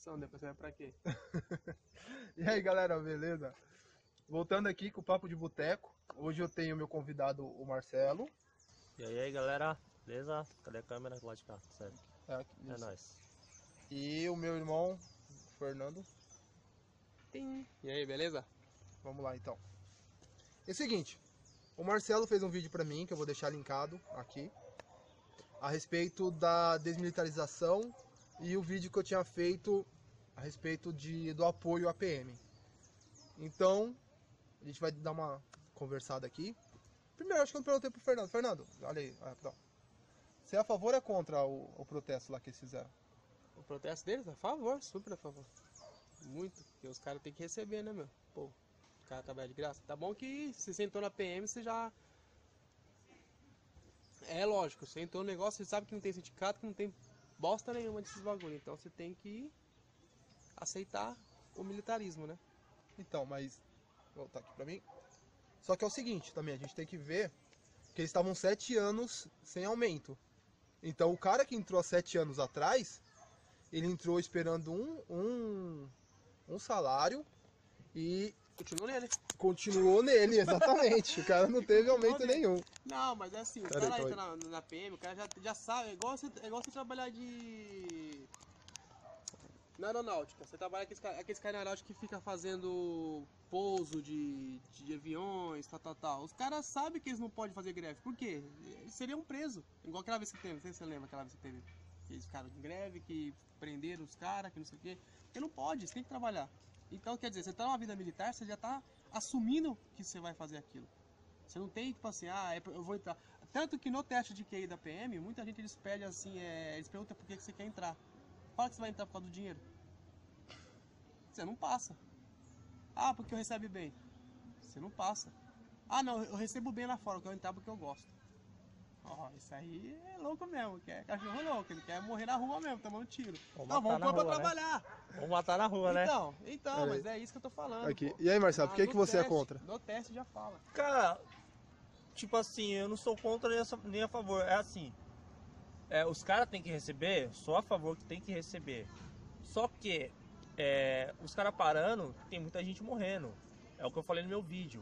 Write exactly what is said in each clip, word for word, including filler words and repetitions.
gravação, depois você vai pra quê? E aí, galera, beleza? Voltando aqui com o Papo de Boteco. Hoje eu tenho meu convidado, o Marcelo. E aí, galera, beleza? Cadê a câmera? Lá de cá, sério. É, aqui, É isso. nóis. E o meu irmão, Fernando. Tim. E aí, beleza? Vamos lá, então. É o seguinte, o Marcelo fez um vídeo pra mim, que eu vou deixar linkado aqui, a respeito da desmilitarização e o vídeo que eu tinha feito a respeito de, do apoio à P M. Então, a gente vai dar uma conversada aqui. Primeiro, acho que eu não perguntei pro Fernando. Fernando, olha aí, olha, pronto. Você é a favor ou é contra o, o protesto lá que eles fizeram? O protesto deles, a favor, super a favor. Muito, porque os caras têm que receber, né, meu? Pô, o cara trabalha de graça. Tá bom que se você entrou na P M, você já... É lógico, você entrou no negócio, você sabe que não tem sindicato, que não tem bosta nenhuma desses bagulho. Então você tem que aceitar o militarismo, né? Então, mas... Vou voltar aqui pra mim. Só que é o seguinte também, a gente tem que ver que eles estavam sete anos sem aumento. Então o cara que entrou há sete anos atrás, ele entrou esperando um, um, um salário e Continua nele. continuou nele, exatamente. O cara não teve aumento nenhum. Não, mas é assim, o Pera cara aí, entra na, na P M, o cara já, já sabe, é igual, você, é igual você trabalhar de... na aeronáutica. Você trabalha aqueles, ca- aqueles caras na aeronáutica que fica fazendo pouso de, de aviões, tal, tal, tal. Os caras sabem que eles não podem fazer greve. Por quê? Eles seriam presos. Igual aquela vez que teve, não sei se você lembra aquela vez que teve. Eles ficaram de greve, que prenderam os caras, que não sei o quê. Porque não pode, você tem que trabalhar. Então, quer dizer, você tá numa vida militar, você já tá assumindo que você vai fazer aquilo. Você não tem, tipo assim, ah, é pra- eu vou entrar. Tanto que no teste de Q I da P M, muita gente eles pedem assim, é, eles perguntam por que que você quer entrar. Fala que você vai entrar por causa do dinheiro. Você não passa. Ah, porque eu recebo bem. Você não passa. Ah, não, eu recebo bem lá fora, eu quero entrar porque eu gosto. Ó, isso aí é louco mesmo, que é cachorro louco, ele quer morrer na rua mesmo, tomando tiro. Vamos Não, matar vamos na pôr pra rua, né? trabalhar. Vamos matar na rua, né? Então, então, Pera mas aí. é isso que eu tô falando. Aqui. Pô. E aí, Marcelo, por que, Ah, que no você é teste- contra? No teste já fala. Cara, tipo assim, eu não sou contra nem a, nem a favor. É assim, é, os caras têm que receber, sou a favor que tem que receber. Só que, é, os caras parando, tem muita gente morrendo. É o que eu falei no meu vídeo.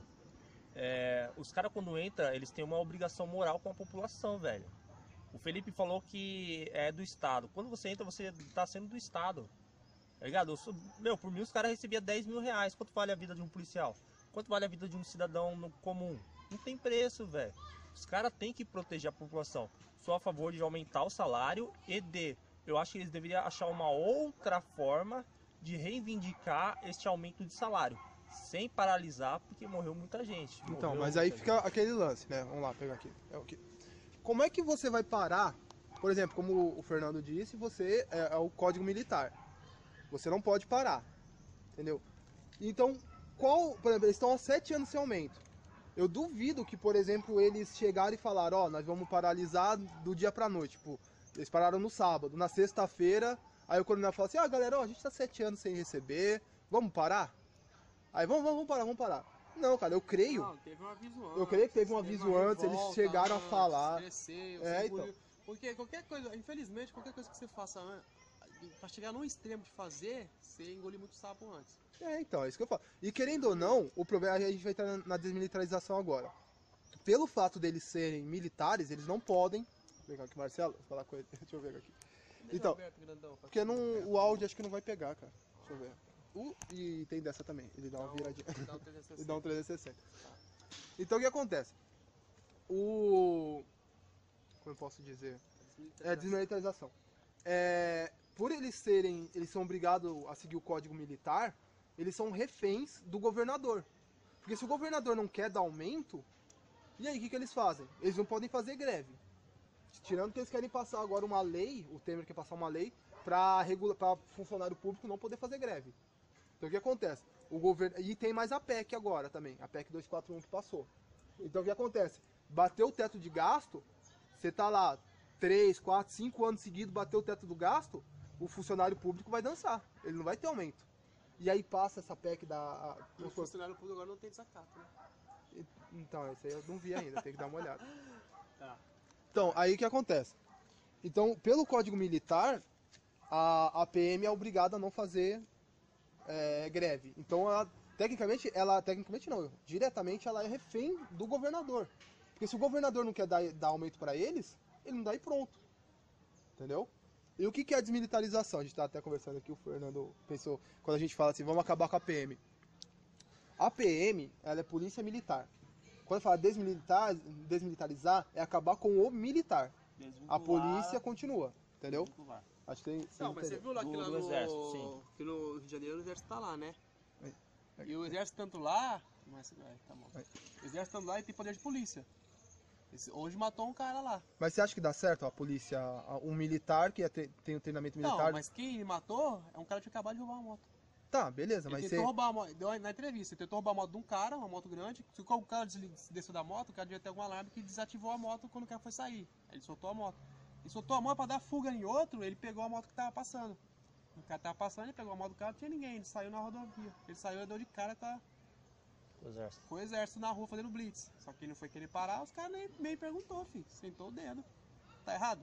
É, os caras quando entram, eles têm uma obrigação moral com a população, velho. O Felipe falou que é do Estado. Quando você entra, você tá sendo do Estado. Tá ligado? Eu sou- meu, por mim os caras recebiam dez mil reais. Quanto vale a vida de um policial? Quanto vale a vida de um cidadão no comum? Não tem preço, velho. Os caras têm que proteger a população. Sou a favor de aumentar o salário e de... Eu acho que eles deveriam achar uma outra forma de reivindicar este aumento de salário. Sem paralisar, porque morreu muita gente. Então, Morreu mas aí muita fica aquele lance, né? Vamos lá, pegar aqui. É o que... Como é que você vai parar? Por exemplo, como o Fernando disse, você é, é o Código Militar. Você não pode parar, entendeu? Então, qual, por exemplo, eles estão há sete anos sem aumento. Eu duvido que, por exemplo, eles chegaram e falaram, ó, nós vamos paralisar do dia pra noite. Tipo, eles pararam no sábado, na sexta-feira, aí o coronel falou assim, ah, galera, ó, a gente tá sete anos sem receber, vamos parar? Aí, vamos, vamos, vamos parar, vamos parar. Não, cara, eu creio. Não, teve um aviso antes. Eu creio que teve um aviso uma antes, eles revolta chegaram a antes, falar. Cresceu, É, se então. engoliu. Porque qualquer coisa, infelizmente, qualquer coisa que você faça an- pra chegar num extremo de fazer, você engole muito sapo antes. É, então, é isso que eu falo. E querendo ou não, o problema, a gente vai entrar na- na desmilitarização agora. Pelo fato deles serem militares, eles não podem. Vou pegar aqui, Marcelo, vou falar com ele. Deixa eu ver aqui. Deixa Então, aberto, grandão, pra porque todo não, mundo. o áudio acho que não vai pegar, cara. Deixa eu ver. Uh, e tem dessa também, ele dá uma Dá um- viradinha. dá um trezentos e sessenta. Ele dá um trezentos e sessenta. Então o que acontece? O. Como eu posso dizer? É desmilitarização. É, por eles serem, eles são obrigados a seguir o código militar, eles são reféns do governador. Porque se o governador não quer dar aumento, e aí o que, que eles fazem? Eles não podem fazer greve. Tirando que eles querem passar agora uma lei, o Temer quer passar uma lei para regula, para funcionário público não poder fazer greve. Então o que acontece? O governo e tem mais a P E C agora também, a P E C duzentos e quarenta e um que passou. Então o que acontece? Bateu o teto de gasto, você tá lá três, quatro, cinco anos seguidos, bateu o teto do gasto, o funcionário público vai dançar, ele não vai ter aumento. E aí passa essa P E C da... a- E o funcionário público agora não tem desacato, né? Então, esse aí eu não vi ainda, tem que dar uma olhada. Tá. Então, aí o que acontece? Então, pelo Código Militar, a, a P M é obrigada a não fazer é, greve. Então, ela, tecnicamente, ela, tecnicamente não, diretamente ela é refém do governador. Porque se o governador não quer dar, dar aumento para eles, ele não dá e pronto. Entendeu? E o que, que é a desmilitarização? A gente tá até conversando aqui, o Fernando pensou, quando a gente fala assim, vamos acabar com a P M. A P M, ela é polícia militar. Quando fala desmilitar, desmilitarizar, é acabar com o militar. Desvincular, A polícia continua, entendeu? desvincular. Acho que tem, Não, mas você viu lá que Do- lá do no, exército, sim. que no Rio de Janeiro o exército tá lá, né? Aí, aí. E o exército tanto lá... Mas, é, tá bom. Aí. O exército tanto lá e tem poder de polícia. Esse- hoje matou um cara lá. Mas você acha que dá certo a polícia, a- um militar que é tre- tem o treinamento militar? Não, mas quem ele matou é um cara que tinha acabado de roubar uma moto. Tá, beleza, Ele mas tentou você... roubar a moto, deu na entrevista, ele tentou roubar a moto de um cara, uma moto grande. Se o cara desli- desceu da moto, o cara devia ter algum alarme que desativou a moto quando o cara foi sair. Aí ele soltou a moto. Ele soltou a moto pra dar fuga em outro, ele pegou a moto que tava passando. O cara tava passando, ele pegou a moto do cara, não tinha ninguém, ele saiu na rodovia. Ele saiu e deu de cara com, a, O exército. com o exército na rua fazendo blitz. Só que ele não foi querer parar, os caras nem, nem perguntou, filho. Sentou o dedo. Tá errado?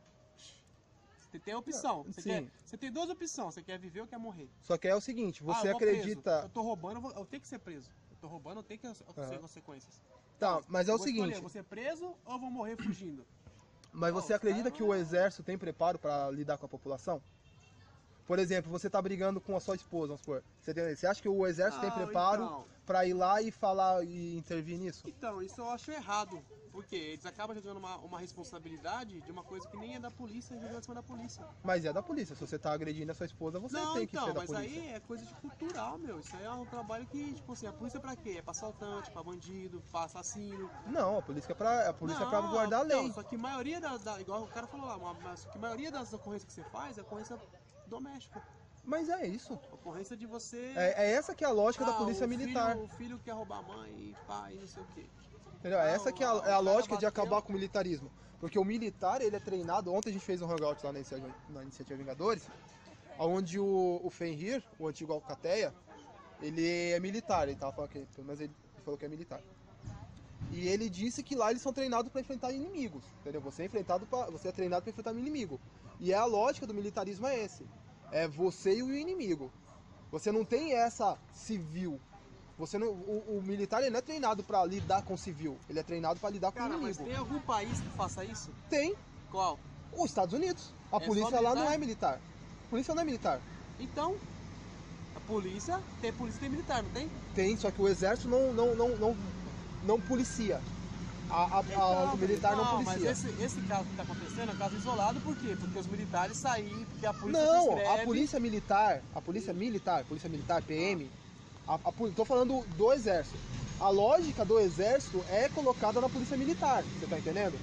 Você tem opção. Você, Sim. quer, você tem duas opções, você quer viver ou quer morrer. Só que é o seguinte, Ah, você eu vou preso. acredita... Eu tô roubando, eu, vou- eu tenho que ser preso. Eu tô roubando, eu tenho que ser Aham. consequências. Tá, Então, mas é eu o vou escolher, seguinte, vou ser preso ou vou morrer fugindo? mas Ó, você os acredita caras que o não- exército tem preparo para lidar com a população? Por exemplo, você tá brigando com a sua esposa, vamos supor. Você, tem- você acha que o exército tem Ah, preparo então. para ir lá e falar e intervir nisso? Então, isso eu acho errado. Porque eles acabam jogando uma, uma responsabilidade de uma coisa que nem é da polícia, jogando em cima da polícia. Mas é da polícia. Se você tá agredindo a sua esposa, você não, tem que então, ser da mas polícia. aí é coisa de cultural, meu. Isso aí é um trabalho que, tipo assim, a polícia é pra quê? É pra assaltante, pra bandido, pra assassino. Não, a polícia é pra, a polícia é pra Não, guardar a lei. Não, só que a maioria das, da, igual o cara falou lá, uma- mas só que a maioria das ocorrências que você faz é ocorrência doméstica. Mas é isso. Ocorrência de você... É, é essa que é a lógica da Ah, polícia o militar. Filho, o filho quer roubar a mãe e pai, não sei o quê. Entendeu? É essa que é a, é a o cara lógica de bateu. acabar com o militarismo. Porque o militar, ele é treinado... Ontem a gente fez um hangout lá na Iniciativa, na Iniciativa Vingadores, onde o, o Fenrir, o antigo Alcateia, ele é militar. Ele tava falando que, pelo menos ele falou que é militar. E ele disse que lá eles são treinados para enfrentar inimigos. Entendeu? Você é, enfrentado pra, você é treinado para enfrentar um inimigo. E é a lógica do militarismo é esse. É você e o inimigo. Você não tem essa civil. Você não, o, o militar ele não é treinado para lidar com o civil. Ele é treinado para lidar com Cara, o mas inimigo. tem algum país que faça isso? Tem. Qual? Os Estados Unidos. A É polícia só lá militar? não é militar. A polícia não é militar. Então, a polícia, tem polícia e tem militar, não tem? Tem, só que o exército não, não, não, não, não policia. A, a- a- Então, o militar não, não, policia. mas esse, esse caso que tá acontecendo é um caso isolado, por quê? Porque os militares saíram, porque a polícia Não, fez greve. a polícia militar, a polícia militar, polícia militar, P M, a, a, poli- tô falando do exército. A lógica do exército é colocada na polícia militar, você tá entendendo?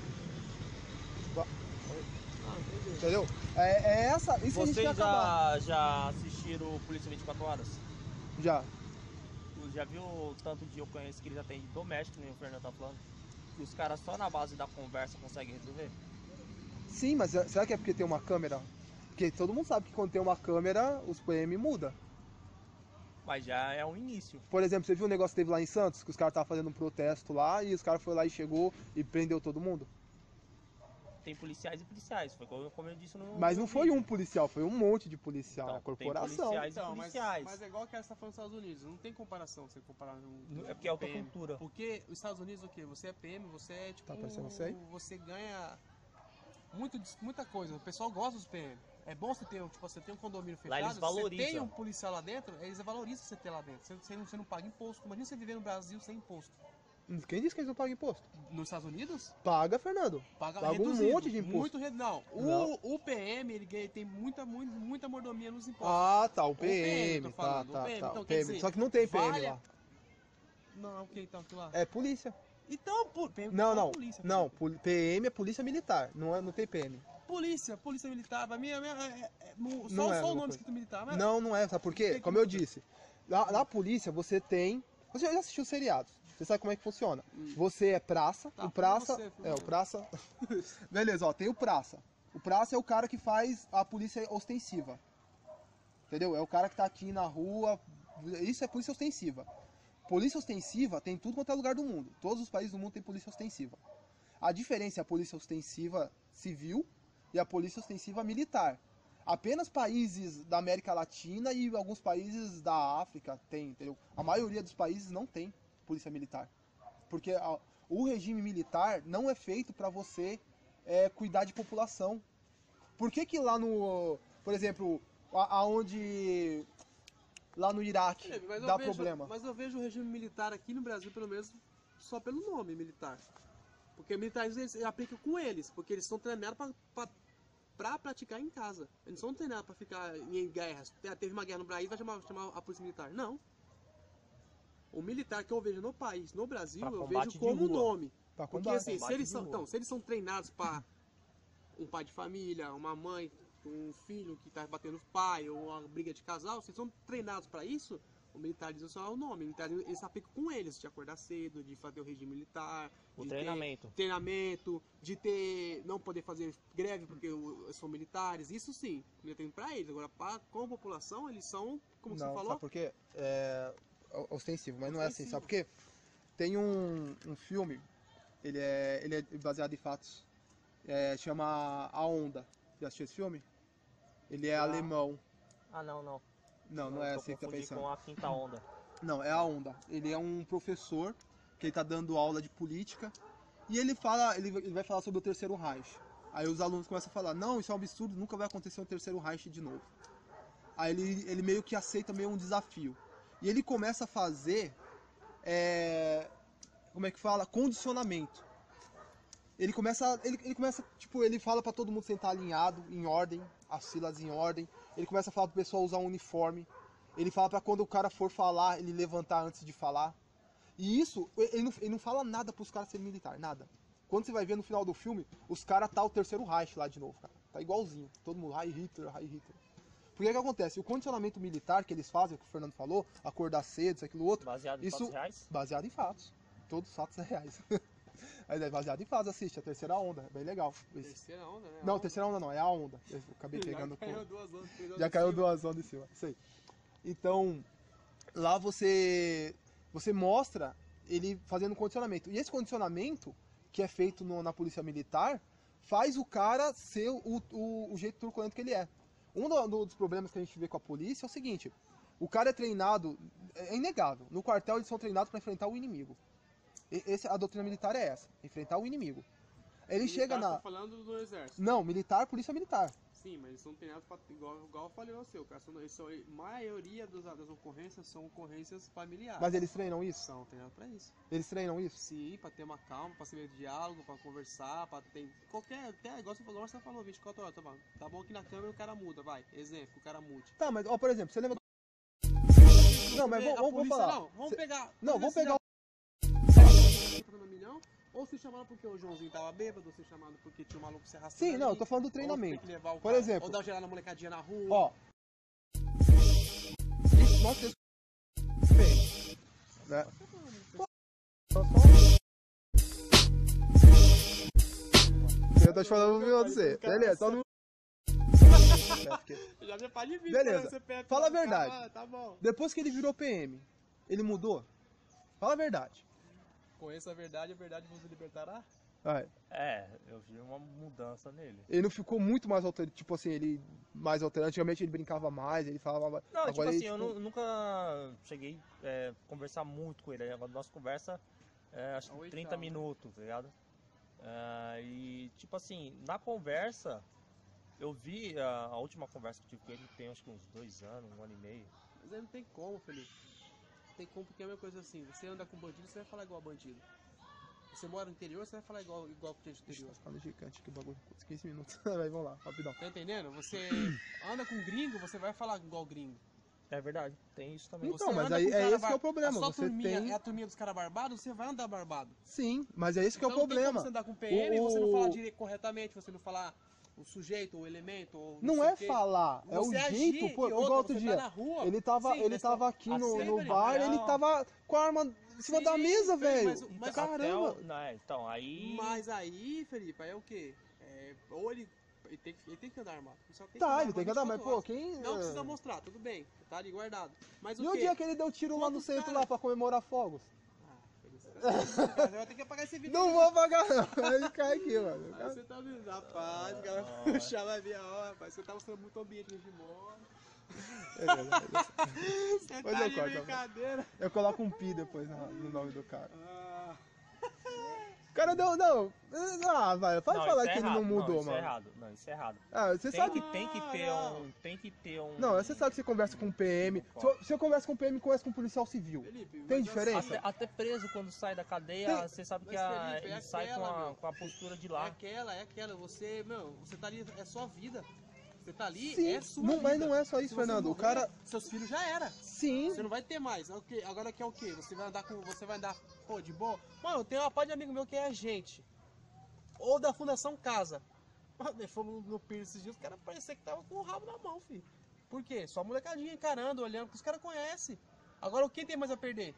Ah, entendi. Entendeu? É, é essa, isso a gente Vocês quer acabar. já, já assistiram Polícia vinte e quatro horas? Já. Já viu o tanto de ocorrência que eles atendem doméstico, nem o Fernando tá falando? Que os caras só na base da conversa conseguem resolver? Sim, mas é- será que é porque tem uma câmera? Porque todo mundo sabe que quando tem uma câmera, os P M muda. Mas já é um início. Por exemplo, você viu o negócio que teve lá em Santos, que os caras estavam fazendo um protesto lá e os caras foram lá e chegou e prendeu todo mundo? Tem policiais e policiais, foi como como eu disse no Mas não no foi vídeo. um policial, foi um monte de policial, Então, a corporação. tem policiais. Então, mas, policiais. mas é igual que você tá falando dos Estados Unidos, não tem comparação você comparar um, É porque é outra P M. cultura. Porque os Estados Unidos o quê? Você é P M, você é tipo. Tá aparecendo isso aí? Você ganha muito, muita coisa. O pessoal gosta dos P M. É bom você ter, tipo, você tem um condomínio fechado, Lá eles você valorizam. tem um policial lá dentro, eles valorizam você ter lá dentro. Você, você, não, você não paga imposto. Imagina você viver no Brasil sem imposto. Quem disse que eles não pagam imposto? Nos Estados Unidos, Paga, Fernando. paga, Paga um reduzido. monte de imposto. Muito reduzido. Não, o, Não. o P M, ele ganha, tem muita, muita, muita mordomia nos impostos. Ah, tá, o P M, P M, tô tá, falando, o tá, P M, tá. então, o quer P M. dizer, Só que não tem P M vale a- lá. Não, o que então aquilo lá? É polícia. Então, pô, P M Não, é não. polícia. Não, pol- P M é polícia militar, não, é, não tem P M. Polícia, polícia militar, pra mim é, é- é- é- no- Não só, é a só o mesma nome coisa. escrito militar, mas Não, não é, sabe por quê? Tem Como que- eu disse, na, na polícia você tem... Você já assistiu seriados, você sabe como é que funciona. Você é praça, Tá, o praça... você, é, o filho. praça... Beleza, ó, tem o praça. O praça é o cara que faz a polícia ostensiva. Entendeu? É o cara que tá aqui na rua, isso é polícia ostensiva. Polícia ostensiva tem em tudo quanto é lugar do mundo. Todos os países do mundo tem polícia ostensiva. A diferença é a polícia ostensiva civil e a polícia ostensiva militar. Apenas países da América Latina e alguns países da África tem, entendeu? A maioria dos países não tem polícia militar. Porque a, o regime militar não é feito para você é, cuidar de população. Por que que lá no, por exemplo, a- aonde lá no Iraque Felipe, mas eu dá vejo- problema? Mas eu vejo o regime militar aqui no Brasil, pelo menos, só pelo nome militar. Porque militares eles aplicam com eles, porque eles são treinados pra, pra, pra praticar em casa. Eles não são treinados pra ficar em guerras. Te- Teve uma guerra no Brasil, vai chamar, chamar a polícia militar. Não. O militar que eu vejo no país, no Brasil, Pra eu combate vejo de como rua. nome. Pra Porque combate. assim, se Combate eles de são, rua. então, se eles são treinados para um pai de família, uma mãe, um filho que tá batendo o pai, ou uma briga de casal, se eles são treinados para isso, o militar diz só o nome. O militar eles aplicam com eles, de acordar cedo, de fazer o regime militar, O de treinamento. ter treinamento, de ter não poder fazer greve porque o- são militares. Isso sim, eu tenho para eles. Agora, pra, com a população, eles são, como Não, você falou, sabe por quê? É ostensivo, mas não é assim, Ostensivo. sabe por quê? Tem um, um filme, ele é, ele é baseado em fatos, é, chama A Onda. Já assistiu esse filme? Ele é Já. alemão. Ah, não, não. Não, não Eu é tô assim que tá confundi pensando. com a quinta onda. Não, é A Onda. Ele é um professor que ele tá dando aula de política e ele fala, ele, ele vai falar sobre o Terceiro Reich. Aí os alunos começam a falar, não, isso é um absurdo, nunca vai acontecer um Terceiro Reich de novo. Aí ele, ele meio que aceita meio um desafio. E ele começa a fazer, é, como é que fala? Condicionamento. Ele começa, ele, ele começa, tipo, ele fala pra todo mundo sentar alinhado, em ordem, as filas em ordem. Ele começa a falar pro pessoal usar um uniforme. Ele fala pra quando o cara for falar, ele levantar antes de falar. E isso, ele não, ele não fala nada pros caras serem militar, nada. Quando você vai ver no final do filme, os caras tá o Terceiro Reich lá de novo, cara. Tá igualzinho. Todo mundo, Heil Hitler, Heil Hitler. Porque o que acontece? O condicionamento militar que eles fazem, que o Fernando falou, acordar cedo, isso, aquilo, outro, Baseado em isso fatos reais? baseado em fatos. Todos os fatos reais. Mas é baseado em fatos, assiste, a Terceira Onda, é bem legal. Isso. terceira onda, né? Não, Terceira Onda não, é a Onda. Eu acabei pegando... Já caiu duas ondas, três ondas Já em caiu cima. duas ondas em cima, isso aí. Então, lá você você mostra ele fazendo condicionamento. E esse condicionamento, que é feito no- na polícia militar, faz o cara ser o, o, o jeito truculento que ele é. Um do- do- dos problemas que a gente vê com a polícia é o seguinte, o cara é treinado, é inegável, no quartel eles são treinados para enfrentar o inimigo. E- esse, a doutrina militar é essa, enfrentar o inimigo. Ele Militar, chega tô na... falando do exército. Não, militar, polícia militar. Sim, mas eles são treinados pra, igual, igual eu falei ao seu, cara. São, eles são, a maioria dos, das ocorrências são ocorrências familiares. Mas eles treinam isso? são treinados pra isso. Eles treinam isso? Sim, pra ter uma calma, pra saber diálogo, pra conversar, pra ter qualquer, até igual você falou, você falou vinte e quatro horas, tá bom, tá bom que na câmera o cara muda, vai, exemplo, o cara mude. Tá, mas, ó, por exemplo, você lembra... Não, mas Você vê, vamos, a vamos polícia, falar. Não, vamos Cê- pegar... Não, vamos pegar... No milhão, ou se chamaram porque o Joãozinho tava bêbado, ou se chamaram porque tinha um maluco se arrastando Sim, não, eu ali, tô falando do ou tem treinamento. que levar o Por cara, exemplo- ou dar gerar na molecadinha na rua. Ó. Isso, nós temos... Bem, né? Pô, só- Eu tô te falando o meu de você. Beleza, todo mundo... É, porque- Já me pode vir, Beleza. você pega- Fala a cara, verdade. ah, tá bom. Depois que ele virou P M, ele mudou? Fala a verdade. Conheça a verdade, a verdade vos libertará. Vai. É, eu vi uma mudança nele. Ele não ficou muito mais alterado, tipo assim, ele mais alterado. Antigamente ele brincava mais, ele falava... Não, agora tipo ele, assim, eu nu- nunca cheguei a conversar muito com ele. A nossa conversa é acho Oi, que trinta tchau, né? minutos, tá ligado? Ah, e tipo assim, na conversa, eu vi a, a última conversa que eu tive com ele tem acho que uns dois anos, um ano e meio. Mas aí não tem como, Felipe. Não tem como, porque é a mesma coisa assim. Você anda com bandido, você vai falar igual a bandido. Você mora no interior, você vai falar igual, igual com gente do Ixi, interior. tá falando gigante, que bagulho. quinze minutos. Vai, vamos lá, rapidão. Tá entendendo? Você anda com gringo, você vai falar igual gringo. É verdade, tem isso também. Então, Você mas anda aí com é cara esse que bar- é o problema, A sua você turminha tem- é a turminha dos caras barbados, você vai andar barbado. Sim, mas é esse que é o Então não tem como problema. você andar com P M e O- você não falar dire- corretamente, você não falar o sujeito, o elemento, ou Não sei é o quê. falar, é o Você agir, jeito, pô, e igual outra, outro você dia. tá na rua. Ele tava, Sim, ele mas tava aqui no, assim, no velho, bar, não. ele tava com a arma em cima da Sim, mesa, Felipe, velho. mas o- mas Até Caramba. o- não, é, então, aí. Mas aí, Felipe, aí é o quê? É, ou ele, ele, tem, que- ele tem que andar armado. Ele só tem Tá, andar ele tem que armado andar, mas vinte e quatro pô, quem... horas. Não é, precisa mostrar, tudo bem, tá ali guardado. Mas o E o quê? dia que ele deu tiro lá no Quantos centro cara- lá pra comemorar fogos? Ah, Felipe, Você vai ter que apagar esse vídeo. Não vou apagar, não. Ele cai aqui, mano. Aí você tá vendo, rapaz, o cara vai puxar, vai ver a hora, rapaz. Você tá mostrando muito ambiente de mora. É verdade. Você Mas tá eu de corto, brincadeira. Eu coloco um pi depois no, no nome do cara. Ah, O cara deu. Não. Ah, vai. Pode Não, falar isso é que ele errado. não mudou, isso mano. É errado. Não, isso é errado. Ah, você Tem sabe. que, tem que ter Não, um. Tem que ter um. Não, você sabe que você conversa com um P M. Se, se eu converso com um P M, conversa com um policial civil. Felipe, Tem mas diferença? Até, até preso quando sai da cadeia, Tem- você sabe que Mas, a, Felipe, é ele sai com aquela, a, meu. com a postura de É lá. aquela, é aquela. Você, meu, você tá ali, é sua vida. Você tá ali, Sim, é sua não, vida. mas não é só isso, Se você Fernando. O morrer, cara. Seus filhos já era. Sim. Você não vai ter mais. É o quê? Agora que é o quê? Você vai andar com. Você vai andar, pô, de boa? Mano, eu tenho uma parte de amigo meu que é agente. Ou da Fundação Casa. Mano, ele foi no, no Pires esses dias, os caras pareciam que tava com o rabo na mão, filho. Por quê? Só molecadinha encarando, olhando, porque os caras conhecem. Agora, quem tem mais a perder?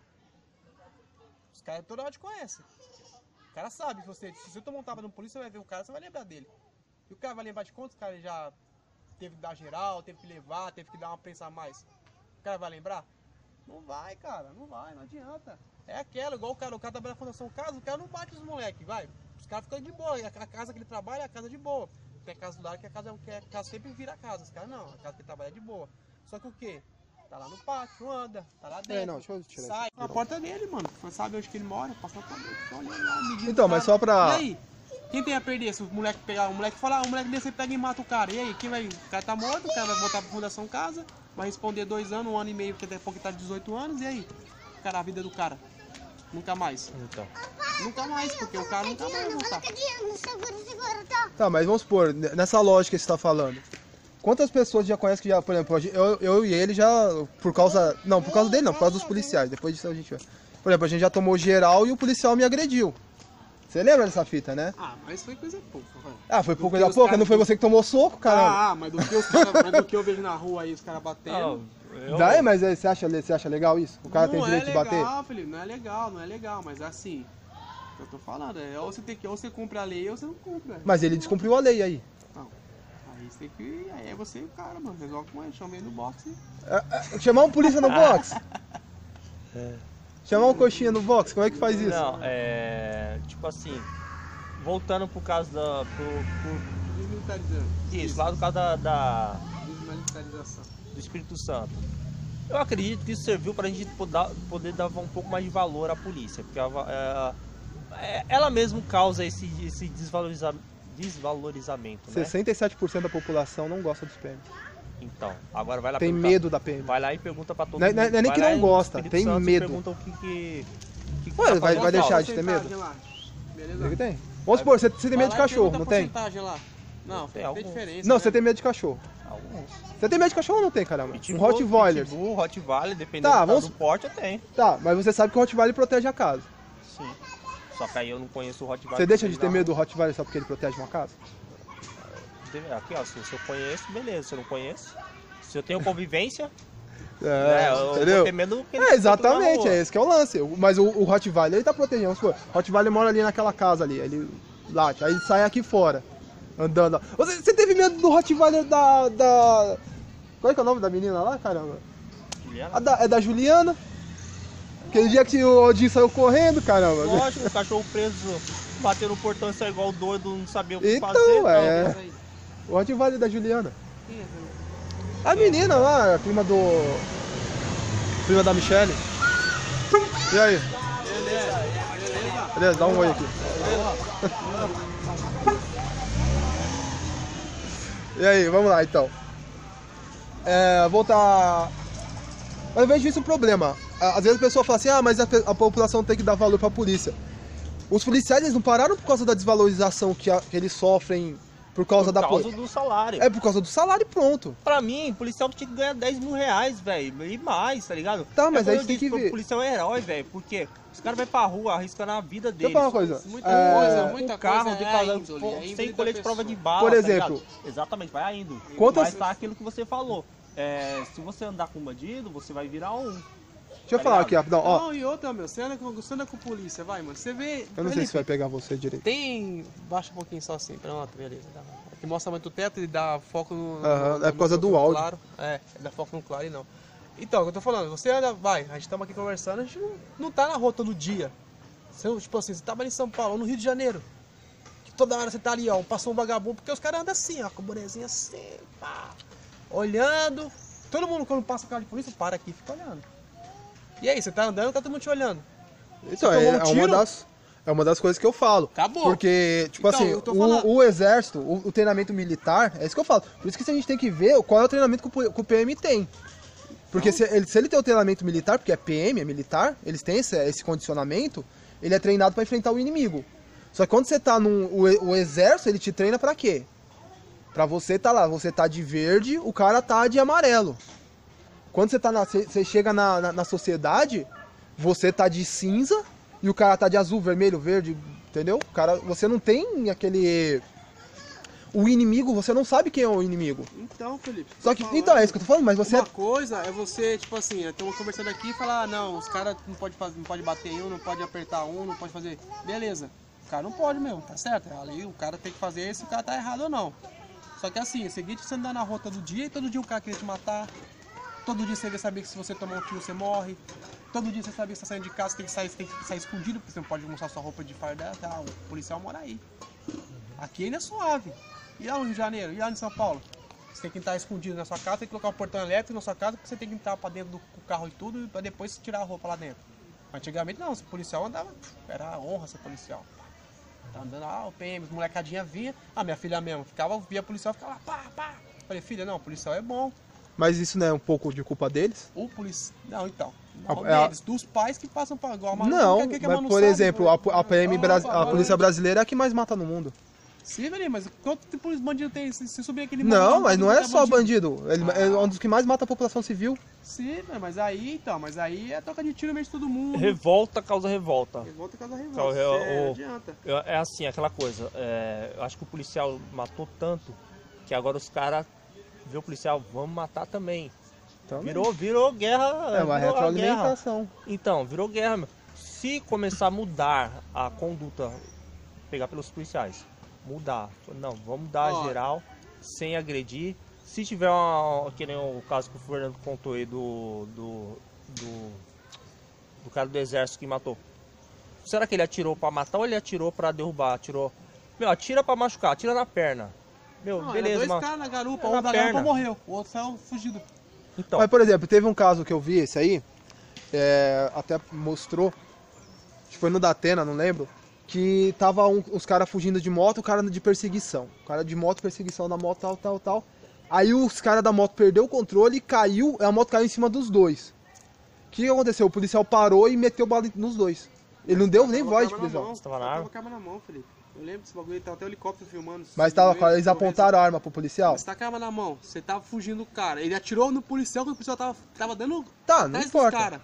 Os caras toda hora te conhecem. O cara sabe que você, se você tomar um tapa no polícia, você vai ver o cara, você vai lembrar dele. E o cara vai lembrar de quantos caras já teve que dar geral, teve que levar, teve que dar uma prensa a mais. O cara vai lembrar? Não vai, cara, não vai, não adianta. É aquela, igual o cara, o cara trabalha na Fundação Casa, o cara não bate os moleques, vai. Os caras ficam de boa, a, a casa que ele trabalha é a casa de boa. Tem a casa do lado que a casa, que a casa sempre vira a casa, os caras não, a casa que ele trabalha é de boa. Só que o quê? Tá lá no pátio, anda, tá lá dentro. É, não, deixa eu tirar sai isso. na porta dele, mano. Sabe onde que ele mora, passa na porta dele, fica olhando lá, medindo Então, o mas cara. só pra- E aí? Quem tem a perder se o moleque pegar, o moleque falar, ah, o moleque desse pega e mata o cara. E aí, quem vai? O cara tá morto, o cara vai voltar pra Fundação Casa, vai responder dois anos, um ano e meio, porque daqui a pouco tá de dezoito anos, e aí? Cara, a vida do cara. Nunca mais. Então. Nunca mais, porque o cara nunca mais vai voltar. Segura, segura, tá? Tá, mas vamos supor, nessa lógica que você tá falando. Quantas pessoas já conhecem que já, por exemplo, eu, eu e ele já, por causa. Não, por causa dele não, por causa dos policiais. Depois disso a gente vai. Por exemplo, a gente já tomou geral e o policial me agrediu. Você lembra dessa fita, né? Ah, mas foi coisa pouca, vai. Ah, foi Do pouco que da os pouca, caras- não foi você que tomou soco, caramba. Ah, mas do que, os cara, mas do que eu vejo na rua aí, os caras batendo. Não, eu, Daí, mas aí, você acha, você acha legal isso? O cara não tem direito é de bater? legal, Felipe, não é legal, não é legal, mas assim, o que eu tô falando, é ou você tem que, ou você cumpre a lei ou você não cumpre. Mas ele descumpriu a lei aí. Não. Aí você tem que. Aí é você e o cara, mano. Resolve com ele, chama ele no boxe. É, é, chamar um polícia no box? Chamar um coxinha no box, como é que faz isso? Não, é. Tipo assim. Voltando pro caso da. Pro, pro, Desmilitarizando. isso, lá do caso da, da- Desmilitarização. do Espírito Santo. Eu acredito que isso serviu pra gente poder, poder dar um pouco mais de valor à polícia. Porque ela, é, é- ela mesmo causa esse, esse desvaloriza, desvalorizamento, né? sessenta e sete por cento da população não gosta dos P M. Então, agora vai lá Tem perguntar- medo da P M. Vai lá e pergunta pra todo Não é- mundo. não é nem Vai que lá não no gosta, Espírito tem Santo e medo. Pergunta o que que... que que Ué, tá vai- fazendo vai deixar falta. de ter medo? Porcentagem lá. Beleza? Você que tem? Vamos supor, você, você tem medo de Vai lá e cachorro, pergunta não a tem? porcentagem lá. Não, Tem tem, alguns. diferença. Não, né? você tem medo de cachorro. Alguns. Você tem medo de cachorro ou não tem, caramba? Um Pitbull, Rottweiler. Pitbull, Rottweiler, dependendo Tá, do, vamos- do porte, eu tenho. Tá, mas você sabe que o Rottweiler protege a casa. Sim. Só que aí eu não conheço o Rottweiler. Você deixa de ter não. medo do Rottweiler só porque ele protege uma casa? Aqui, ó, se eu conheço, beleza. Se eu não conheço, se eu tenho convivência, É, né, eu vou entendeu? ter medo porque ele É, tá solto na exatamente, rua. é esse que é o lance. Mas o, o Rottweiler, ele tá protegendo. Vamos supor, o Rottweiler mora ali naquela casa ali, ele late, aí ele sai aqui fora, andando. Você, você teve medo do Rottweiler da, da... Qual é que é o nome da menina lá, caramba? Juliana? A da, é da Juliana? Aquele dia que o Odin saiu correndo, caramba. Lógico, o cachorro preso, bateu no portão e saiu igual doido, não sabia o que Então, fazer. então, é. Mas aí, O Rottweiler da Juliana. quem é? A menina lá, a prima do... Prima da Michelle. E aí? Beleza, beleza. Beleza, dá um oi aqui. E aí, vamos lá então. É, voltar. Eu vejo isso um problema. Às vezes a pessoa fala assim, ah, mas a, pe- a população tem que dar valor pra polícia. Os policiais eles não pararam por causa da desvalorização que, a- que eles sofrem por causa Por da causa polícia. do salário. É por causa do salário e pronto. Pra mim, o policial tinha que ganhar dez mil reais, velho. E mais, tá ligado? Tá, mas é aí como você tem eu disse, que ver. O policial é herói, velho. Porque os caras vão pra rua arriscando a vida Deixa eu deles. falar uma coisa. Muita É, coisa, muita o carro coisa de é a cada- índole, pô, é a índole sem da colete de prova de pessoa. bala. Por tá exemplo, ligado? Exatamente, vai a índole. quantas- Mas tá aquilo que você falou. É, se você andar com um bandido, você vai virar um. Deixa eu falar aqui rapidão. Ó, Não, e outra, meu, você anda, com, você anda com polícia, vai, mano. Você vê. eu não sei Felipe, se vai pegar você direito. Tem. Baixa um pouquinho só assim, pronto, beleza. Tá. Aqui mostra muito o teto e dá foco no. no- Aham, no- é por causa no- do no áudio. Claro. É, dá foco no claro e não. Então, o que eu tô falando, você anda, vai, a gente estamos aqui conversando, a gente não, não tá na rua todo dia. Você, tipo assim, você tava em São Paulo, ou no Rio de Janeiro. Que toda hora você tá ali, ó, passou um vagabundo, porque os caras andam assim, ó, com o bonezinho assim, pá, olhando. Todo mundo, quando passa o carro de polícia, para aqui e fica olhando. E aí, você tá andando, tá todo mundo te olhando. Então, Você é, tomou um é uma tiro? das, é uma das coisas que eu falo. Acabou. Porque, tipo Então, assim, eu tô falando. o, o exército, o, o treinamento militar, é isso que eu falo. Por isso que a gente tem que ver qual é o treinamento que o, P- que o P M tem. Porque se ele, se ele tem o treinamento militar, porque é P M, é militar, eles têm esse, esse condicionamento, ele é treinado pra enfrentar o inimigo. Só que quando você tá num. O, o exército, ele te treina pra quê? Pra você tá lá, você tá de verde, o cara tá de amarelo. Quando você tá na. Você, você chega na, na, na sociedade, você tá de cinza e o cara tá de azul, vermelho, verde, entendeu? O cara, você não tem aquele. O inimigo, você não sabe quem é o inimigo. Então, Felipe. Só tô que. falando. Então, é isso que eu tô falando, mas você. Uma coisa é você, tipo assim, estamos conversando aqui e falar, ah, não, os caras não pode fazer, não pode bater em um, não pode apertar um, não pode fazer. Beleza. O cara não pode mesmo, tá certo? Ali o cara tem que fazer se o cara tá errado ou não. Só que assim, é o seguinte, você andar na rua todo dia e todo dia o cara queria te matar. Todo dia você vê saber que se você tomar um tiro você morre. Todo dia você sabe que você tá saindo de casa, você tem que sair, você tem que sair escondido, porque você não pode mostrar sua roupa de farda. Ah, o policial mora aí. Aqui ainda é suave. E lá no Rio de Janeiro? E lá em São Paulo? Você tem que estar escondido na sua casa, tem que colocar um portão elétrico na sua casa, porque você tem que entrar pra dentro do carro e tudo, pra depois tirar a roupa lá dentro. Antigamente não, se policial andava, era a honra ser policial. Tá andando lá, o P M, molecadinha vinha, a minha filha mesmo, ficava, via policial, ficava lá, pá, pá. Falei, filha, não, o policial é bom. Mas isso não é um pouco de culpa deles? O policial. Não, então. A- Não, é a- deles, dos pais que passam pra igual a Manu, Não, que- que- que a mas Manu por sabe, exemplo, pô. a, a P M, Ah, Bras- pá, a pá, polícia pá. brasileira é a que mais mata no mundo. Sim, velho, mas quanto tipo de bandido tem? Se, se subir aquele Não, morro, mas não é quanto só bandido. Ele Ah. é um dos que mais mata a população civil. Sim, velho, mas aí, então, mas aí é troca de tiro mesmo de todo mundo. Revolta causa revolta. Revolta casa Então, revolta. eu- É, não o- adianta. Eu- É assim, aquela coisa. é, eu acho que o policial matou tanto que agora os caras vê o policial, vamos matar também. Então, Virou, virou guerra. é uma virou a guerra. retroalimentação. Então, virou guerra. meu. Se começar a mudar a conduta, pegar pelos policiais, mudar. Não, vamos dar Ó. geral, sem agredir. Se tiver uma, que nem o caso que o Fernando contou aí do, do, do, do cara do exército que matou. Será que ele atirou pra matar ou ele atirou pra derrubar? Atirou. Meu, atira pra machucar, atira na perna. Meu, Não, beleza, era dois mano. caras na garupa, Era um da na garupa perna. morreu, o outro saiu fugido. Então, Mas, por exemplo, teve um caso que eu vi, esse aí, é, até mostrou, acho que foi no Datena, não lembro, que tava um- os caras fugindo de moto, o cara de perseguição. O cara de moto, perseguição da moto, tal, tal, tal. Aí os caras da moto perdeu o controle e caiu, a moto caiu em cima dos dois. O que aconteceu? O policial parou e meteu bala nos dois. Ele não deu nem Tava voz de com a arma na prisão. mão, Você tava na tava arma? com a arma na mão, Felipe. Eu lembro desse bagulho, tava até o helicóptero filmando. Mas tava, Filmando, eles filmando. apontaram a arma pro policial? Você tá com a arma na mão, você tava fugindo do cara. Ele atirou no policial quando o policial tava, tava dando Tá, não atrás dos importa. cara.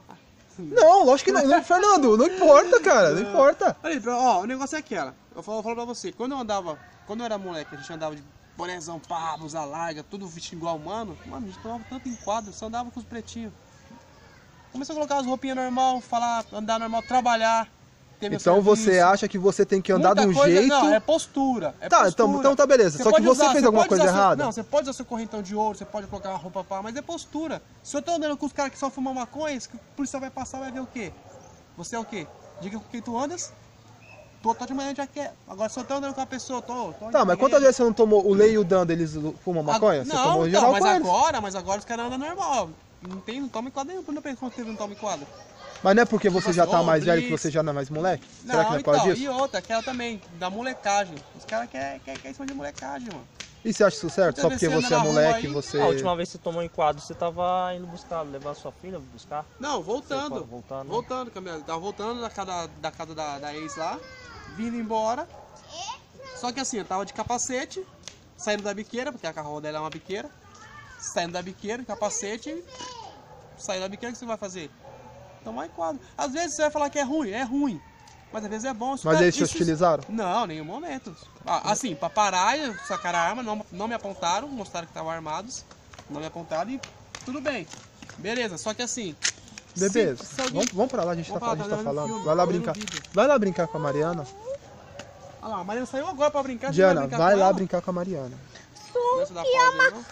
Não, lógico que não, não, Fernando, não importa, cara, não importa. Olha aí, ó, o negócio é aquela. Eu falo, eu falo pra você, quando eu andava, quando eu era moleque, a gente andava de bonézão, pá, blusa larga, tudo vestido igual humano, mano, a gente tomava tanto enquadro, só andava com os pretinhos. Começou a colocar as roupinhas normal, falar, andar normal, trabalhar. ter meu Então você serviço. acha que você tem que andar de Muita um coisa- jeito... Não, é postura. É Tá, postura. então, então tá beleza. Só que pode você usar- fez alguma pode coisa usar seu- errada. Não, você pode usar seu correntão de ouro, você pode colocar uma roupa pá, mas é postura. Se eu tô andando com os caras que só fumam maconha, o policial vai passar, vai ver o quê? Você é o quê? Diga com quem tu andas, tô, tô de manhã já quer. Agora se eu tô andando com uma pessoa, eu tô... tô Tá, mas quantas vezes você não tomou o Lei e o Dando, eles fumam maconha? Você não, tomou então, geral mas com eles. agora, mas agora os caras andam normal. Não tem, não toma quadro nenhum, não pensa quando teve um toma quadro. Mas não é porque você já tá Ô, mais velho que Blitz. você já não é mais moleque? Será Não, que não é por então, causa disso? e outra, aquela também, da molecagem. Os caras querem quer, quer isso de molecagem, mano. E você acha isso certo? Só Então, porque você anda você é na rua moleque, aí- você... a última vez que você tomou um enquadro, você tava indo buscar, levar sua filha buscar? Não, Você voltando. foi voltando. Voltando, Camila. Tava voltando da casa da, casa da, da ex lá, vindo embora. Só que assim, eu tava de capacete, saindo da biqueira, porque a carro dela é uma biqueira. Saindo da biqueira, capacete, saindo da biqueira, o que você vai fazer? Tomar enquadro. Às vezes você vai falar que é ruim, é ruim. Mas às vezes é bom. Isso Mas é- eles te isso- hostilizaram? Não, nenhum momento. Ah, assim, pra parar, sacaram a arma, não, não me apontaram, mostraram que estavam armados. Não me apontaram e tudo bem. Beleza, só que assim... Bebês, se- se alguém- vamos, vamos pra lá, a gente tá, Vamos a gente lá, tá tá vendo falando. filme, Vai lá tô vendo brincar. vídeo. Vai lá brincar com a Mariana. Olha lá, a Mariana saiu agora pra brincar. você Diana, brincar vai com lá ela? brincar com a Mariana. Começa a dar pausa aí, não?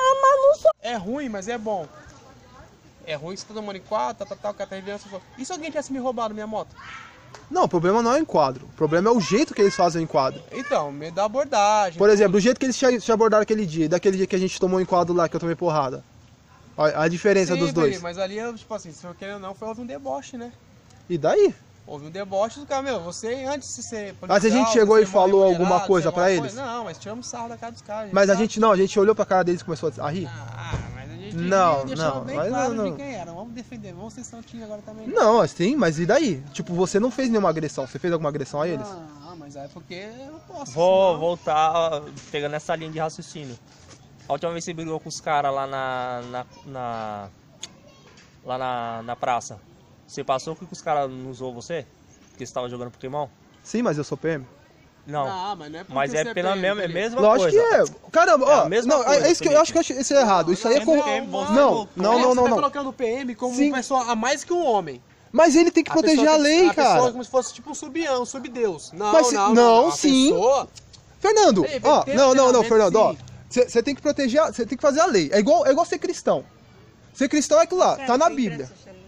É ruim, mas é bom. É ruim que você tá tomando em quatro, tá, tá, tá, o cara tá revirando. E se alguém tivesse me roubado minha moto? Não, o problema não é o enquadro. O problema é o jeito que eles fazem o enquadro. Então, meio da abordagem. Por exemplo, do jeito que eles te te abordaram aquele dia, daquele dia que a gente tomou o enquadro lá, que eu tomei porrada. A, a diferença Sim, dos dois. Felipe, mas ali, eu, tipo assim, se eu querer ou não, foi houve um deboche, né? E daí? Houve um deboche do cara, meu, você antes de ser policial... Mas a gente chegou você e falou moderado, alguma você coisa alguma pra coisa- eles? Não, mas tiramos sarro da cara dos caras. Mas a sabe? gente não, a gente olhou pra cara deles e começou a rir. Ah, mas a gente Não, deixou não, bem mas claro não, de não. quem era. Vamos defender, vamos ser santinho agora também. Não, assim, mas e daí? Tipo, você não fez nenhuma agressão. Você fez alguma agressão a eles? Ah, mas é porque eu não posso. Vou senão- voltar pegando essa linha de raciocínio. A última vez que você brigou com os caras lá na, na, na- lá na, na praça, você passou que os caras não usou você? Porque você tava jogando Pokémon? Sim, mas eu sou P M. Não. Não, mas não é porque Mas é você pela P M, mesma, é a Felipe. mesma Lógico coisa. que é. Caramba, É a ó. mesma não, coisa, é isso que eu acho que eu acho isso é errado. Isso aí é com. P M, você Não, colocou- não, não, Você não, tá não. colocando o P M como Sim. uma pessoa a mais que um homem. Mas ele tem que A proteger pessoa a tem- lei, a pessoa cara. como se fosse tipo um subião, um subdeus. Não, Mas se- não, não, A sim. pessoa- Fernando, Ei, ó, tem não, não, não, treinamento, Fernando, ó. sim. Você tem que proteger, você tem que fazer a lei. É igual, é igual ser cristão. Ser cristão é aquilo lá, tá na Bíblia.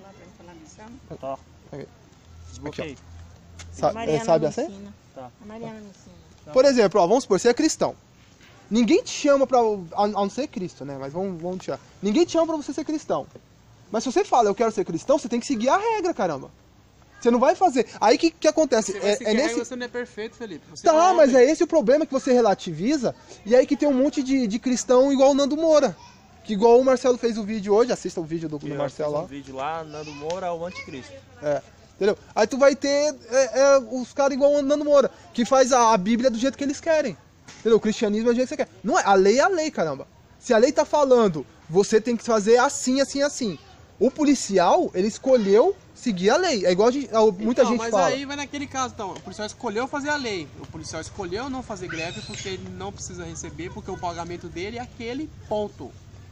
Tá. Aqui, Desbloqueei. Sa- Mariana é, sabe me assim? ensina. Tá. A Mariana me ensina. Por exemplo, ó, vamos supor, você é cristão. Ninguém te chama pra. A, a não ser Cristo, né? Mas vamos, vamos tirar. Ninguém te chama pra você ser cristão. Mas se você fala, eu quero ser cristão, você tem que seguir a regra, caramba. Você não vai fazer. Aí o que, que acontece? Você vai É, seguir é a nesse. regra, você não é perfeito, Felipe. Você não Tá, mas homem. é esse o problema que você relativiza. E aí que tem um monte de, de cristão igual o Nando Moura. Que igual o Marcelo fez o vídeo hoje, assista o vídeo do, do Eu Marcelo fiz lá. um vídeo lá, Nando Moura, o anticristo. É, entendeu? Aí tu vai ter é, é, os caras igual o Nando Moura, que faz a, a Bíblia do jeito que eles querem. Entendeu? O cristianismo é do jeito que você quer. Não é, a lei é a lei, caramba. Se a lei tá falando, você tem que fazer assim, assim, assim. O policial, ele escolheu seguir a lei. É igual a gente- a- muita Então, gente mas fala. aí vai naquele caso, então, o policial escolheu fazer a lei. O policial escolheu não fazer greve porque ele não precisa receber, porque o pagamento dele é aquele ponto.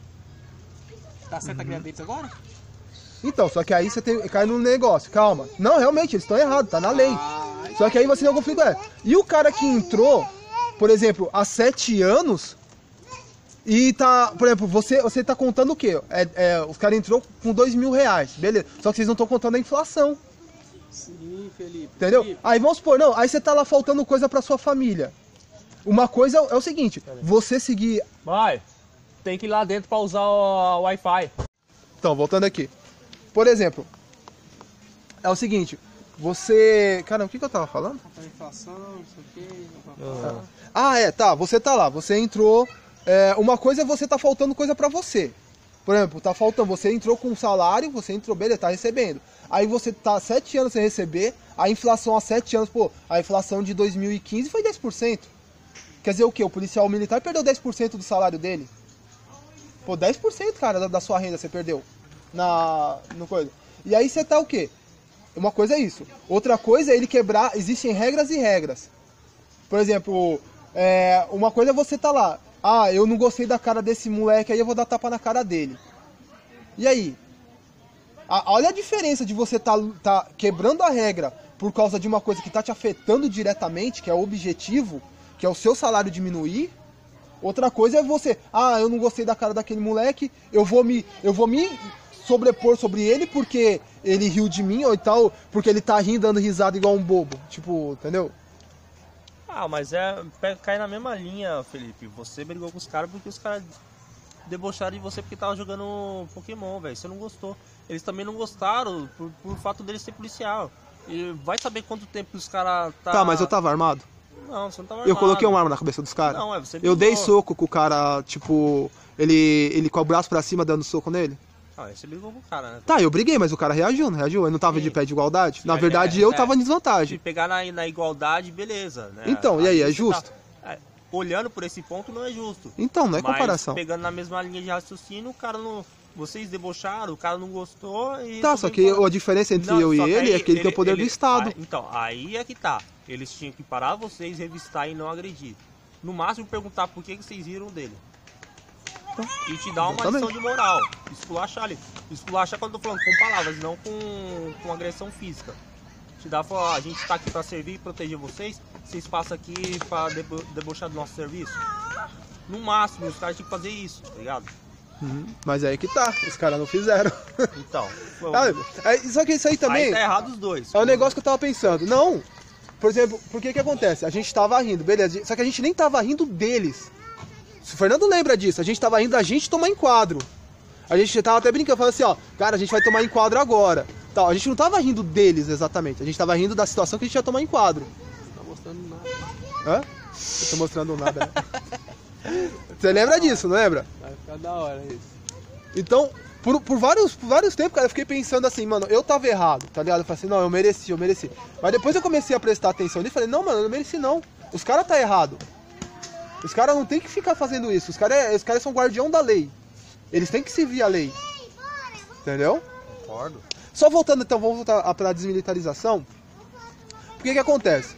Tá certo Uhum. a greve deles agora? Então, só que aí você tem, cai no negócio. Calma. Não, realmente, eles estão errados, tá na lei. Ah, Só que aí você tem um conflito. É. E o cara que entrou, por exemplo, há sete anos, e tá. Por exemplo, você, você tá contando o quê? É, é, os caras entrou com dois mil reais, beleza. Só que vocês não estão contando a inflação. sim, Felipe. Entendeu? Felipe, Aí vamos supor, não, aí você tá lá faltando coisa pra sua família. Uma coisa é o seguinte, você seguir. Vai, tem que ir lá dentro pra usar o, o Wi-Fi. Então, voltando aqui. Por exemplo, é o seguinte, você. Caramba, o que, que eu tava falando? a inflação, não sei o quê. blá, blá, blá. Ah, é, tá, você tá lá, você entrou. É, uma coisa é você tá faltando coisa pra você. Por exemplo, tá faltando, você entrou com um salário, você entrou, beleza, tá recebendo. Aí você tá sete anos sem receber, a inflação há sete anos, pô, a inflação de dois mil e quinze foi dez por cento. Quer dizer o quê? O policial militar perdeu dez por cento do salário dele. Pô, dez por cento, cara, da, da sua renda você perdeu. Na. No coisa. E aí você tá o quê? Uma coisa é isso. Outra coisa é ele quebrar. Existem regras e regras. Por exemplo, é, uma coisa é você tá lá. Ah, eu não gostei da cara desse moleque, aí eu vou dar tapa na cara dele. E aí? A- olha a diferença de você tá, tá quebrando a regra por causa de uma coisa que tá te afetando diretamente, que é o objetivo, que é o seu salário diminuir. Outra coisa é você, ah, eu não gostei da cara daquele moleque, eu vou me, eu vou me sobrepor sobre ele porque ele riu de mim ou tal, porque ele tá rindo, dando risada igual um bobo. Tipo, entendeu? Ah, mas é. pega- Cai na mesma linha, Felipe. Você brigou com os caras porque os caras debocharam de você porque tava jogando Pokémon, velho. Você não gostou. Eles também não gostaram por, por fato deles ser policial. E vai saber quanto tempo os caras tá. Tá, mas eu tava armado. Não, você não tava Eu armado. coloquei uma arma na cabeça dos caras. Não, é você Eu brigou. dei soco com o cara, tipo, ele, ele com o braço pra cima dando soco nele. Ah, você brigou com o cara, né? Tá, eu briguei, mas o cara reagiu, não reagiu? Ele não tava Sim. de pé de igualdade? Sim, Na mas verdade, é, eu é. tava em Se desvantagem. pegar na, na igualdade, beleza, né? Então, e aí, é você justo? tá- é, olhando por esse ponto, não é justo. Então, não é Mas comparação. pegando na mesma linha de raciocínio, o cara não. Vocês debocharam, o cara não gostou e. Tá, só que a diferença entre Não, eu e só que ele aí é que ele tem o poder do ele- Estado. ah, então, aí é que tá. Eles tinham que parar vocês, revistar e não agredir. No máximo perguntar por que, que vocês riram dele. E te dar uma Exatamente. lição de moral. Esculachar ali. Esculachar quando eu tô falando com palavras, não com, com agressão física. Te dá, falar, ó, a gente tá aqui pra servir e proteger vocês. Vocês passam aqui pra debo- debochar do nosso serviço. No máximo, os caras tinham que fazer isso, tá ligado? Uhum. Mas aí que tá, os caras não fizeram. Então. Foi... Ah, é, só que isso aí também... Aí tá errado os dois. É um negócio que eu tava pensando. Não, por exemplo, por que que acontece? A gente tava rindo, beleza, só que a gente nem tava rindo deles. Se o Fernando lembra disso, a gente tava rindo da gente tomar enquadro. A gente tava até brincando, falando assim, ó, cara, a gente vai tomar enquadro agora. Tal, a gente não tava rindo deles exatamente, a gente tava rindo da situação que a gente ia tomar enquadro. Não tá mostrando nada. Hã? Eu tô mostrando nada, né? Você lembra disso, não lembra? Vai ficar da hora isso. Então, por, por, vários, por vários tempos, cara, eu fiquei pensando assim, mano, eu tava errado, tá ligado? Eu falei assim, não, eu mereci, eu mereci. Mas depois eu comecei a prestar atenção nisso e falei, não, mano, eu não mereci não. Os caras tá errado. Os caras não tem que ficar fazendo isso. Os caras os cara são guardião da lei. Eles têm que seguir a lei. Entendeu? Concordo. Só voltando então, vamos voltar para a desmilitarização. Por que que acontece?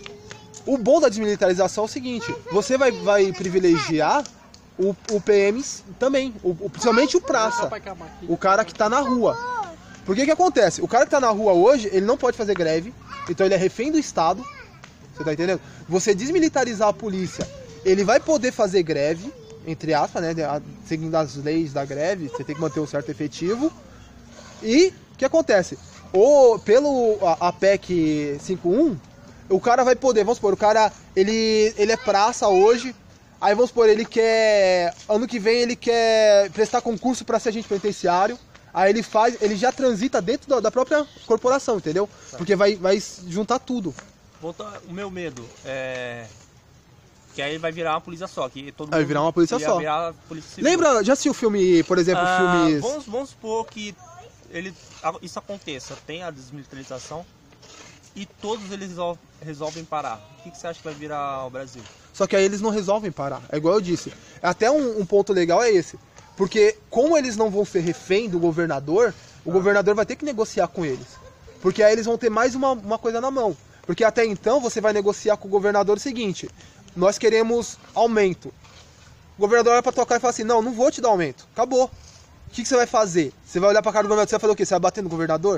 O bom da desmilitarização é o seguinte, você vai, vai privilegiar o, o P M também, o, o, principalmente o praça, o cara que tá na rua. Por que que acontece? O cara que tá na rua hoje, ele não pode fazer greve, então ele é refém do Estado, você tá entendendo? Você desmilitarizar a polícia, ele vai poder fazer greve, entre aspas, né, seguindo as leis da greve, você tem que manter um certo efetivo. E o que acontece? O, pelo a, a P E C cinquenta e um, o cara vai poder, vamos supor, o cara, ele, ele é praça hoje, aí vamos supor, ele quer, ano que vem ele quer prestar concurso para ser agente penitenciário, aí ele faz, ele já transita dentro da, da própria corporação, entendeu? Porque vai, vai juntar tudo. Volta, o meu medo é... que aí vai virar uma polícia só, que todo Vai mundo virar uma polícia ia só. virar polícia civil. Lembra, já assistiu o filme, por exemplo, Ah, filmes... vamos, vamos supor que ele, isso aconteça, tem a desmilitarização e todos eles resol- resolvem parar. O que, que você acha que vai virar o Brasil? Só que aí eles não resolvem parar, é igual eu disse. Até um, um ponto legal é esse, porque como eles não vão ser refém do governador, o governador vai ter que negociar com eles. Porque aí eles vão ter mais uma, uma coisa na mão. Porque até então você vai negociar com o governador o seguinte, nós queremos aumento. O governador vai pra tua cara e fala assim, não, não vou te dar aumento, acabou. O que, que você vai fazer? Você vai olhar pra cara do governador e você vai fazer o quê? Você vai bater no governador?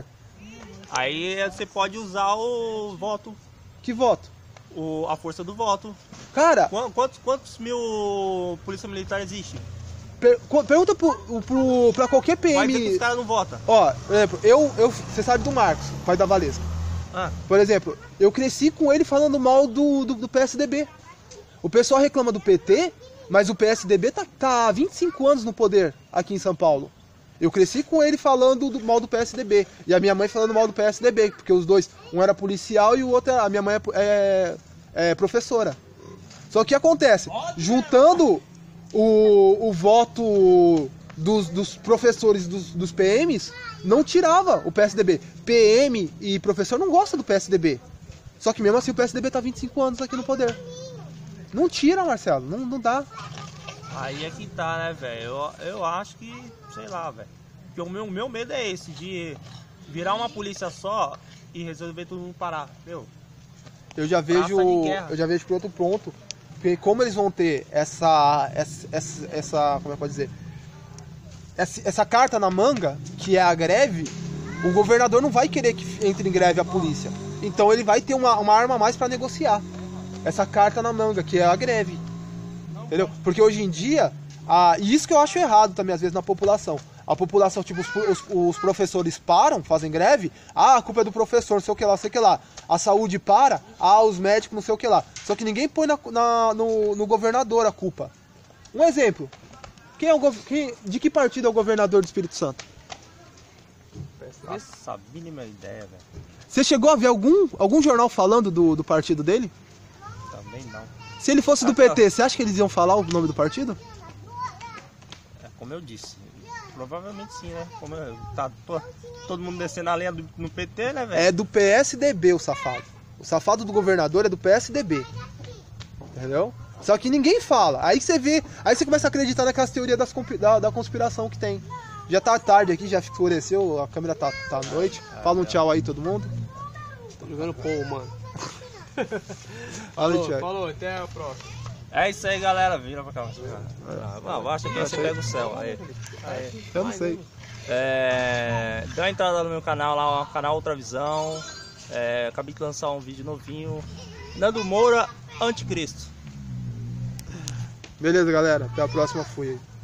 Aí você pode usar o voto, Que voto? o, a força do voto. Cara, Qu- Quantos, quantos mil polícia militar existe? per- co- pergunta pro, pro, pra qualquer Vai ver que P M... os caras não votam. Ó, por exemplo, eu, eu, você sabe do Marcos, pai da Valesca. Ah, Por exemplo, eu cresci com ele falando mal do, do, do P S D B. O pessoal reclama do P T, mas o P S D B tá, tá há vinte e cinco anos no poder aqui em São Paulo. Eu cresci com ele falando do, mal do P S D B. E a minha mãe falando mal do P S D B, porque os dois, um era policial e o outro era... A minha mãe é, é, é professora. Só que o que acontece? Juntando o, o voto dos, dos professores dos, dos P Ms, não tirava o P S D B. P M e professor não gostam do P S D B. Só que mesmo assim o P S D B tá vinte e cinco anos aqui no poder. Não tira, Marcelo, não, não dá. aí é que tá, né, velho? Eu, eu acho que, sei lá, velho. Porque o meu, meu medo é esse, de virar uma polícia só e resolver todo mundo parar, entendeu? Eu já vejo, Praça de guerra. eu já vejo por outro ponto, porque como eles vão ter essa, essa, essa, essa como é que pode dizer, essa, essa carta na manga, que é a greve, o governador não vai querer que entre em greve a polícia. Então ele vai ter uma, uma arma a mais para negociar. Essa carta na manga, que é a greve. Entendeu? Porque hoje em dia, a, e isso que eu acho errado também, às vezes, na população. A população, tipo, os, os, os professores param, fazem greve, ah, a culpa é do professor, não sei o que lá, não sei o que lá. A saúde para, ah, os médicos, não sei o que lá. Só que ninguém põe na, na, no, no governador a culpa. Um exemplo. Quem é o, gov- quem, de que partido é o governador do Espírito Santo? Nossa, a mínima ideia, velho. Você chegou a ver algum, algum jornal falando do, do partido dele? Também não. Se ele fosse do P T, você acha que eles iam falar o nome do partido? É como eu disse. Provavelmente sim, né? Como eu, tá to- todo mundo descendo a lenha do, no P T, né, velho? É do P S D B o safado. O safado do governador é do P S D B. Entendeu? Só que ninguém fala. Aí você vê, aí você começa a acreditar naquelas teorias das, conspi- da, da conspiração que tem. Já tá tarde aqui, já escureceu, a câmera tá, tá à noite. Fala um tchau aí, todo mundo. Tô jogando pão, mano. Fala aí, Falou, tchau. falou, até a próxima. É isso aí, galera. Vira pra cá. Não, abaixa aqui, você pega o céu. Aí. Aí. Eu não sei. É, dê uma entrada no meu canal lá, o canal Outra Visão. É, acabei de lançar um vídeo novinho. Nando Moura, Anticristo. Beleza, galera. Até a próxima. Fui aí.